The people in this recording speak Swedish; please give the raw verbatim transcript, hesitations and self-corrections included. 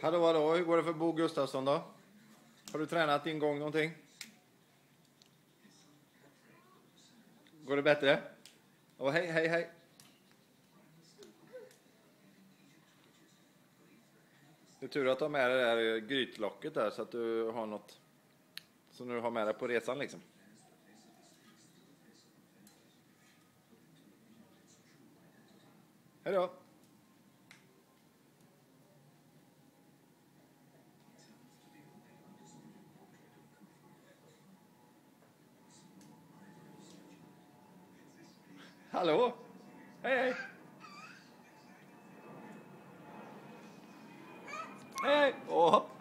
Hallå, hallå, hur går det för Bo Gustafsson då? Har du tränat ingång någonting? Går det bättre? Åh, hej, hej, hej. Det är tur att du har med dig det där grytlocket där så att du har något som du har med dig på resan liksom. Hej då. Hallå? Hej, hej. Hej, hej. Åh.